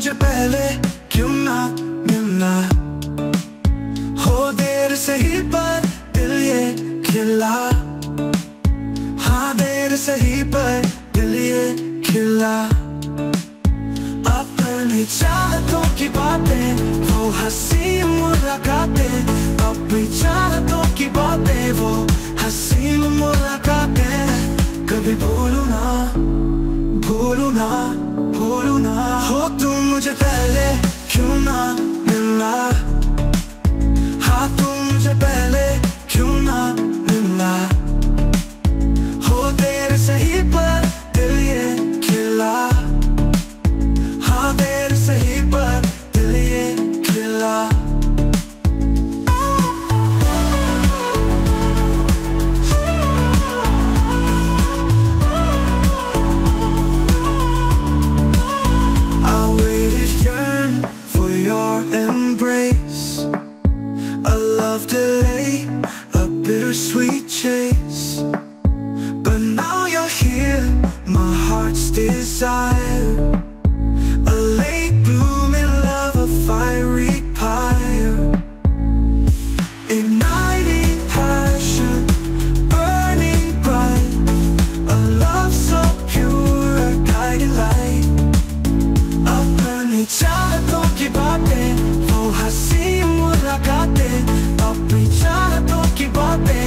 मुझे पहले क्यों ना मिलना, हो देर से ही पर दिल ये खिला। हाँ देर से ही पर दिल ये खिला। अपनी चाहतों की बातें, वो हंसी मुलाकातें, अपनी चाहतों की बातें, वो हंसी मुलाकातें। कभी भूलू ना, भूलू ना, भूलू ना, हो तुम मुझे पहले क्यों ना मिलना। हाँ तुम मुझे पहले क्यों ना मिलना, हो देर से ही पर दिल ये खिला। हाँ देर से ही पर दिल ये खिला। Delay, a bittersweet chase, but now you're here, my heart's desire. A late blooming love, a fiery pyre, igniting passion, burning bright. A love so pure, a guiding light. अपनी चाहतों की बातें, वो हंसी मुलाकातें, अपनी चाहतों की बातें,